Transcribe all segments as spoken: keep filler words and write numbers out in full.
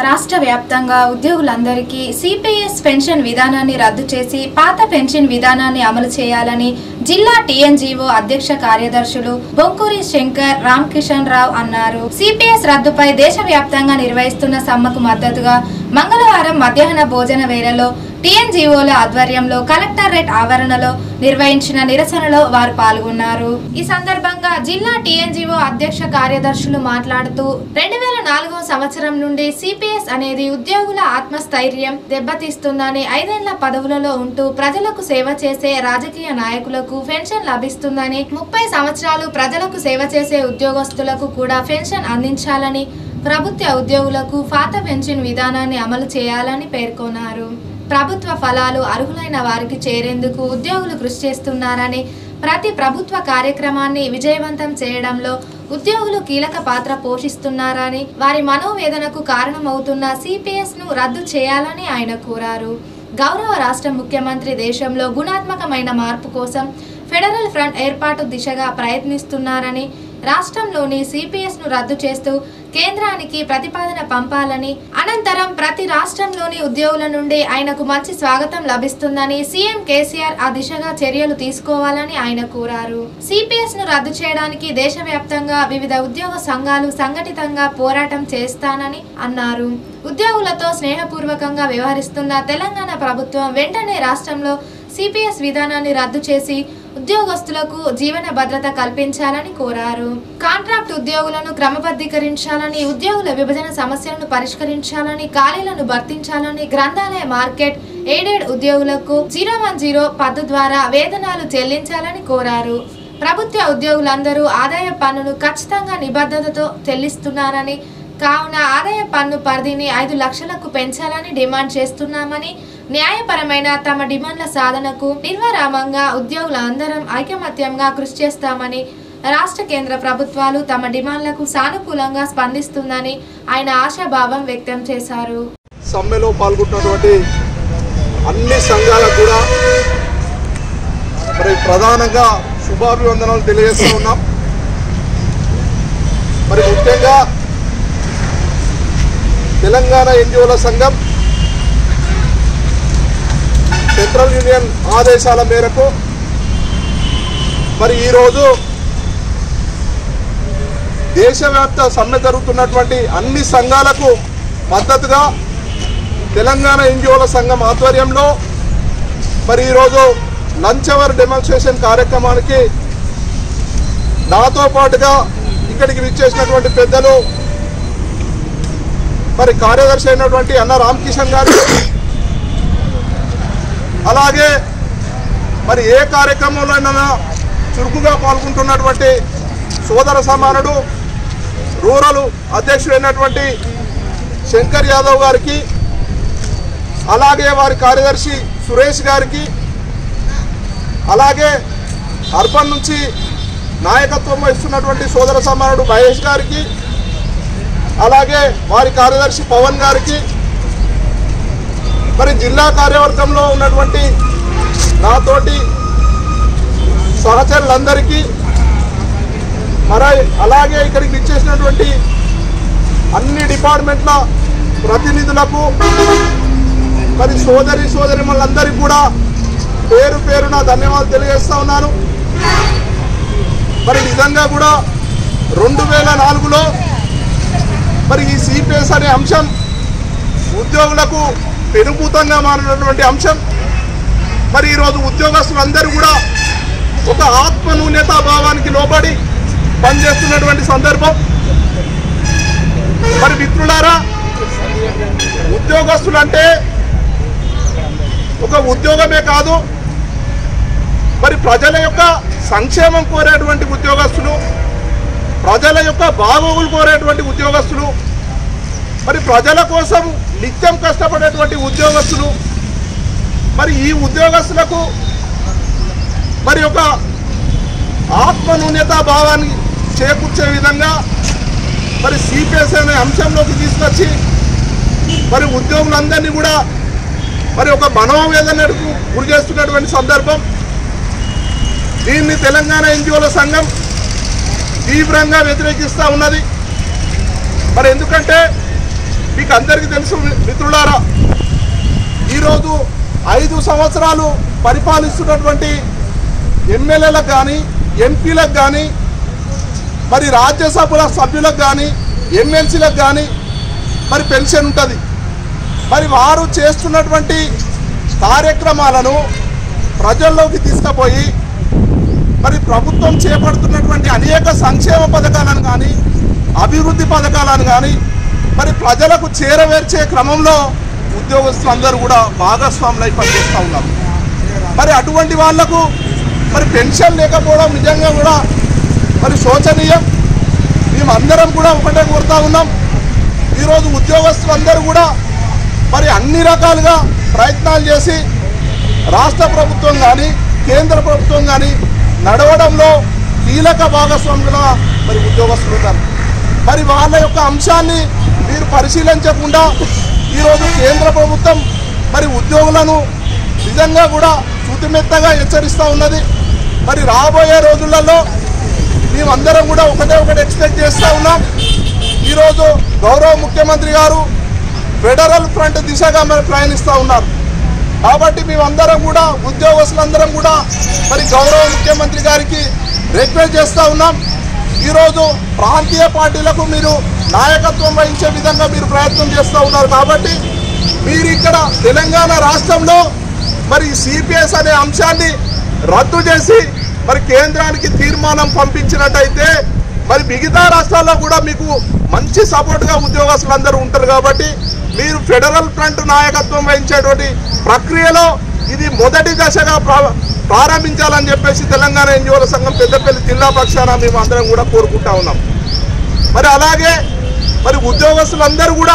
రాష్ట్ర వ్యాప్తంగా ఉద్యోగులందరికీ సిపిఎస్ పెన్షన్ విధానాన్ని రద్దు చేసి పాత పెన్షన్ విధానాన్ని అమలు చేయాలని జిల్లా టీఎన్జీఓ అధ్యక్ష కార్యదర్శులు బొంకూరి శంకర్ రామకిషన్ రావు అన్నారు. సిపిఎస్ రద్దుపై దేశవ్యాప్తంగా నిర్వహిస్తున్న సమ్మెకు మద్దతుగా మంగళవారం మధ్యాహ్న భోజన వేళలో టీఎన్జీఓల ఆధ్వర్యంలో కలెక్టరేట్ ఆవరణలో నిర్వహించిన నిరసనలో వారు పాల్గొన్నారు. ఈ సందర్భంగా జిల్లా టీఎన్జీఓ అధ్యక్ష కార్యదర్శులు మాట్లాడుతూ రెండు వేల నాలుగో సంవత్సరం నుండి సిపిఎస్ అనేది ఉద్యోగుల ఆత్మస్థైర్యం దెబ్బతీస్తుందని, ఐదేళ్ల పదవులలో ఉంటూ ప్రజలకు సేవ చేసే రాజకీయ నాయకులకు పెన్షన్ లభిస్తుందని, ముప్పై సంవత్సరాలు ప్రజలకు సేవ చేసే ఉద్యోగస్తులకు కూడా పెన్షన్ అందించాలని, ప్రభుత్వ ఉద్యోగులకు పాత పెన్షన్ విధానాన్ని అమలు చేయాలని పేర్కొన్నారు. ప్రభుత్వ ఫలాలు అర్హులైన వారికి చేరేందుకు ఉద్యోగులు కృషి చేస్తున్నారని, ప్రతి ప్రభుత్వ కార్యక్రమాన్ని విజయవంతం చేయడంలో ఉద్యోగులు కీలక పాత్ర పోషిస్తున్నారని, వారి మనోవేదనకు కారణమవుతున్న సిపిఎస్ ను రద్దు చేయాలని ఆయన కోరారు. గౌరవ రాష్ట్ర ముఖ్యమంత్రి దేశంలో గుణాత్మకమైన మార్పు కోసం ఫెడరల్ ఫ్రంట్ ఏర్పాటు దిశగా ప్రయత్నిస్తున్నారని, రాష్ట్రంలోని సిపిఎస్ ను రద్దు చేస్తూ కేంద్రానికి ప్రతిపాదన పంపాలని, అనంతరం ప్రతి రాష్ట్రంలోని ఉద్యోగుల నుండి ఆయనకు మంచి స్వాగతం లభిస్తుందని సీఎం కేసీఆర్ ఆ దిశగా చర్యలు తీసుకోవాలని ఆయన కోరారు. సిపిఎస్ ను రద్దు చేయడానికి దేశవ్యాప్తంగా వివిధ ఉద్యోగ సంఘాలు సంఘటితంగా పోరాటం చేస్తానని అన్నారు. ఉద్యోగులతో స్నేహపూర్వకంగా వ్యవహరిస్తున్న తెలంగాణ ప్రభుత్వం వెంటనే రాష్ట్రంలో సిపిఎస్ విధానాన్ని రద్దు చేసి ఉద్యోగస్తులకు జీవన భద్రత కల్పించాలని కోరారు. కాంట్రాక్ట్ ఉద్యోగులను క్రమబద్ధీకరించాలని, ఉద్యోగుల విభజన సమస్యలను పరిష్కరించాలని, ఖాళీలను భర్తించాలని, గ్రంథాలయ మార్కెట్ ఎయిడెడ్ ఉద్యోగులకు జీరో వన్ జీరో పద్దు ద్వారా వేతనాలు చెల్లించాలని కోరారు. ప్రభుత్వ ఉద్యోగులందరూ ఆదాయ పన్నును ఖచ్చితంగా నిబద్ధతతో చెల్లిస్తున్నారని, కావున ఆదాయ పన్ను పరిధిని ఐదు లక్షలకు పెంచాలని డిమాండ్ చేస్తున్నామని, న్యాయపరమైన తమ డిమాండ్ల సాధనకు నిర్విరామంగా ఉద్యోగులందరం ఐకమత్యంగా కృషి చేస్తామని, రాష్ట్ర కేంద్ర ప్రభుత్వాలు తమ డిమాండ్లకు సానుకూలంగా స్పందిస్తుందని ఆయన ఆశాభావం వ్యక్తం చేశారు. సమ్మెలో పాల్గొన్నటువంటి అన్ని సంఘాలకు కూడా మరి ప్రధానంగా శుభాభివందనాలు తెలియజేస్తూ ఉన్నాం. మరి ముఖ్యంగా తెలంగాణ ఎన్జిఓల సంఘం సెంట్రల్ యూనియన్ ఆదేశాల మేరకు మరి ఈరోజు దేశవ్యాప్త సమ్మె జరుగుతున్నటువంటి అన్ని సంఘాలకు మద్దతుగా తెలంగాణ ఎన్జిఓల సంఘం ఆధ్వర్యంలో మరి ఈరోజు లంచ్ అవర్ డెమాన్స్ట్రేషన్ కార్యక్రమానికి నాతో పాటుగా ఇక్కడికి విచ్చేసినటువంటి పెద్దలు మరి కార్యదర్శి అయినటువంటి అన్న రామకిషన్ గారు, అలాగే మరి ఏ కార్యక్రమంలోనైనా చురుకుగా పాల్గొంటున్నటువంటి సోదర సమానుడు రూరల్ అధ్యక్షుడైనటువంటి శంకర్ యాదవ్ గారికి, అలాగే వారి కార్యదర్శి సురేష్ గారికి, అలాగే అర్బన్ నుంచి నాయకత్వం వహిస్తున్నటువంటి సోదర సమానుడు మహేష్ గారికి, అలాగే వారి కార్యదర్శి పవన్ గారికి, మరి జిల్లా కార్యవర్గంలో ఉన్నటువంటి నాతోటి సహచరులందరికీ, మరి అలాగే ఇక్కడికి ఇచ్చేసినటువంటి అన్ని డిపార్ట్మెంట్ల ప్రతినిధులకు, మరి సోదరి సోదరి వాళ్ళందరికీ కూడా పేరు పేరున ధన్యవాదాలు తెలియజేస్తా ఉన్నాను. మరి నిజంగా కూడా రెండు వేల నాలుగులో మరి ఈ సిపిఎస్ అనే అంశం ఉద్యోగులకు పెనుభూతంగా మారినటువంటి అంశం. మరి ఈరోజు ఉద్యోగస్తులందరూ కూడా ఒక ఆత్మ న్యూనతా భావానికి లోబడి పనిచేస్తున్నటువంటి సందర్భం. మరి మిత్రులారా, ఉద్యోగస్తులంటే ఒక ఉద్యోగమే కాదు, మరి ప్రజల యొక్క సంక్షేమం కోరేటువంటి ఉద్యోగస్తులు, ప్రజల యొక్క బాగోగులు కోరేటువంటి ఉద్యోగస్తులు, మరి ప్రజల కోసం నిత్యం కష్టపడేటువంటి ఉద్యోగస్తులు, మరి ఈ ఉద్యోగస్తులకు మరి ఒక ఆత్మ న్యూనతా భావాన్ని చేకూర్చే విధంగా మరి సిపిఎస్ అనే అంశంలోకి తీసుకొచ్చి మరి ఉద్యోగులందరినీ కూడా మరి ఒక మనోవేదనకు గురి చేస్తున్నటువంటి సందర్భం. దీన్ని తెలంగాణ ఎన్జిఓల సంఘం తీవ్రంగా వ్యతిరేకిస్తూ ఉన్నది. మరి ఎందుకంటే మీకు అందరికీ తెలుసు మిత్రులారా, ఈరోజు ఐదు సంవత్సరాలు పరిపాలిస్తున్నటువంటి ఎమ్మెల్యేలకు కానీ ఎంపీలకు కానీ మరి రాజ్యసభల సభ్యులకు కానీ ఎమ్మెల్సీలకు కానీ మరి పెన్షన్ ఉంటుంది. మరి వారు చేస్తున్నటువంటి కార్యక్రమాలను ప్రజల్లోకి తీసుకుపోయి మరి ప్రభుత్వం చేపడుతున్నటువంటి అనేక సంక్షేమ పథకాలను కానీ అభివృద్ధి పథకాలను కానీ మరి ప్రజలకు చేరవేర్చే క్రమంలో ఉద్యోగస్తులందరూ కూడా భాగస్వాములై పనిచేస్తూ ఉన్నారు. మరి అటువంటి వాళ్లకు మరి పెన్షన్ లేకపోవడం నిజంగా కూడా మరి శోచనీయం. మేము అందరం కూడా ఒకటే కోరుతా ఉన్నాం, ఈరోజు ఉద్యోగస్తులందరూ కూడా మరి అన్ని రకాలుగా ప్రయత్నాలు చేసి రాష్ట్ర ప్రభుత్వం కానీ కేంద్ర ప్రభుత్వం కానీ నడవడంలో కీలక భాగస్వాములుగా మరి ఉద్యోగస్తులు ఉన్నారు. మరి వాళ్ళ యొక్క అంశాన్ని మీరు పరిశీలించకుండా ఈరోజు కేంద్ర ప్రభుత్వం మరి ఉద్యోగులను నిజంగా కూడా శుతిమెత్తగా హెచ్చరిస్తూ ఉన్నది. మరి రాబోయే రోజులలో మేమందరం కూడా ఒకటే ఒకటి ఎక్స్పెక్ట్ చేస్తూ ఉన్నాం. ఈరోజు గౌరవ ముఖ్యమంత్రి గారు ఫెడరల్ ఫ్రంట్ దిశగా మరి ప్రయాణిస్తూ ఉన్నారు. కాబట్టి మేమందరం కూడా ఉద్యోగస్తులందరం కూడా మరి గౌరవ ముఖ్యమంత్రి గారికి రిక్వెస్ట్ చేస్తూ ఉన్నాం, ఈరోజు ప్రాంతీయ పార్టీలకు మీరు నాయకత్వం వహించే విధంగా మీరు ప్రయత్నం చేస్తూ ఉన్నారు. కాబట్టి మీరు ఇక్కడ తెలంగాణ రాష్ట్రంలో మరి సిపిఎస్ అనే అంశాన్ని రద్దు చేసి మరి కేంద్రానికి తీర్మానం పంపించినట్టయితే మరి మిగతా రాష్ట్రాల్లో కూడా మీకు మంచి సపోర్ట్గా ఉద్యోగస్తులందరూ ఉంటారు. కాబట్టి మీరు ఫెడరల్ ఫ్రంట్ నాయకత్వం వహించేటువంటి ప్రక్రియలో ఇది మొదటి దశగా ప్రారంభించాలని చెప్పేసి తెలంగాణ ఎన్జిఓల సంఘం పెద్దపల్లి జిల్లా పక్షాన మేము అందరం కూడా కోరుకుంటా ఉన్నాం. మరి అలాగే మరి ఉద్యోగస్తులందరూ కూడా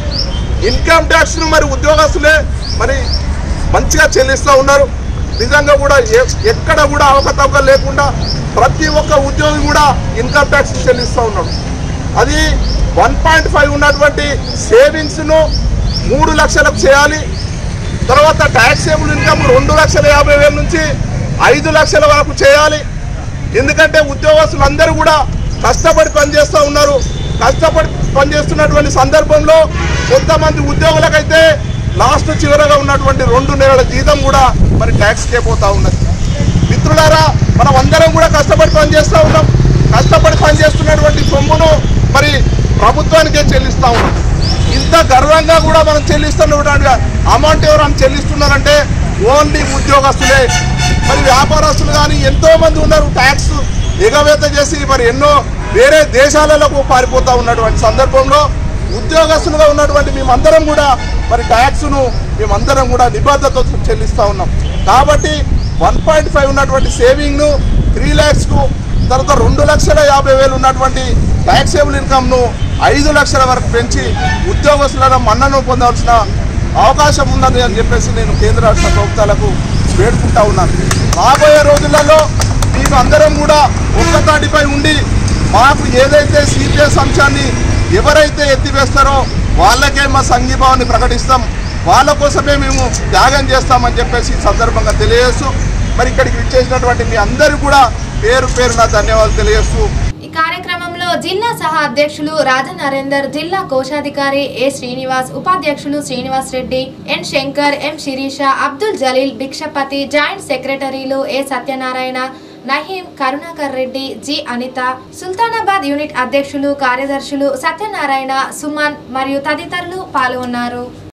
ఇన్కమ్ ట్యాక్స్ను మరి ఉద్యోగస్తులే మరి మంచిగా చెల్లిస్తూ ఉన్నారు. నిజంగా కూడా ఎక్కడ కూడా అవకతవకలు లేకుండా ప్రతి ఒక్క ఉద్యోగి కూడా ఇన్కమ్ ట్యాక్స్ చెల్లిస్తూ ఉన్నాడు. అది వన్ పాయింట్ ఫైవ్ ఉన్నటువంటి సేవింగ్స్ను మూడు లక్షలకు చేయాలి. తర్వాత ట్యాక్సేబుల్ ఇన్కమ్ రెండు లక్షల యాభై వేల నుంచి ఐదు లక్షల వరకు చేయాలి. ఎందుకంటే ఉద్యోగస్తులందరూ కూడా కష్టపడి పనిచేస్తూ ఉన్నారు. కష్టపడి పనిచేస్తున్నటువంటి సందర్భంలో కొంతమంది ఉద్యోగులకైతే లాస్ట్ చివరగా ఉన్నటువంటి రెండు నెలల జీతం కూడా మరి ట్యాక్స్కే పోతూ ఉన్నది. మిత్రులారా, మనం అందరం కూడా కష్టపడి పనిచేస్తూ ఉన్నాం. కష్టపడి పనిచేస్తున్నటువంటి సొమ్మును మరి ప్రభుత్వానికే చెల్లిస్తూ ఉన్నాం. ఇంత గర్వంగా కూడా మనం చెల్లిస్తున్నటువంటి అమౌంట్ ఎవరైనా చెల్లిస్తున్నారంటే ఓన్లీ ఉద్యోగస్తులే. మరి వ్యాపారస్తులు కానీ ఎంతో మంది ఉన్నారు, ట్యాక్స్ ఎగవేత చేసి మరి ఎన్నో వేరే దేశాలకు పారిపోతూ ఉన్నటువంటి సందర్భంలో ఉద్యోగస్తులుగా ఉన్నటువంటి మేమందరం కూడా మరి ట్యాక్స్ను మేమందరం కూడా నిబద్ధతతో చెల్లిస్తూ ఉన్నాం. కాబట్టి వన్ పాయింట్ ఫైవ్ ఉన్నటువంటి సేవింగ్ను త్రీ ల్యాక్స్కు తర్వాత రెండు లక్షల యాభై వేలు ఉన్నటువంటి ట్యాక్సేబుల్ ఇన్కమ్ను ఐదు లక్షల వరకు పెంచి ఉద్యోగస్తులను మన్నను పొందవలసిన అవకాశం ఉందని అని చెప్పేసి నేను కేంద్ర రాష్ట్ర ప్రభుత్వాలకు వేడుకుంటా ఉన్నాను. రాబోయే రోజులలో మేము అందరం కూడా ఒక్కతాటిపై ఉండి మాకు ఏదైతే సిపిఎస్ అంశాన్ని ఎవరైతే ఎత్తివేస్తారో వాళ్ళకే మా సంఘీభావాన్ని ప్రకటిస్తాం, వాళ్ళ కోసమే మేము త్యాగం చేస్తామని చెప్పేసి సందర్భంగా తెలియజేస్తూ మరి ఇక్కడికి విచ్చేసినటువంటి మీ అందరూ కూడా పేరు పేరున ధన్యవాదాలు తెలియజేస్తూ ఈ కార్యక్రమంలో జిల్లా సహా అధ్యక్షులు రాధా నరేందర్, జిల్లా కోశాధికారి ఏ శ్రీనివాస్, ఉపాధ్యక్షులు Srinivas Reddy, N Shankar, M Sirisha, Abdul Jaleel, Bhikshapathi, joint సెక్రటరీలు A Satyanarayana, Naheem, Karunakar Reddy, G Anitha, Sultanabad unit అధ్యక్షులు కార్యదర్శులు సత్యనారాయణ, సుమన్ మరియు తదితరులు పాల్గొన్నారు.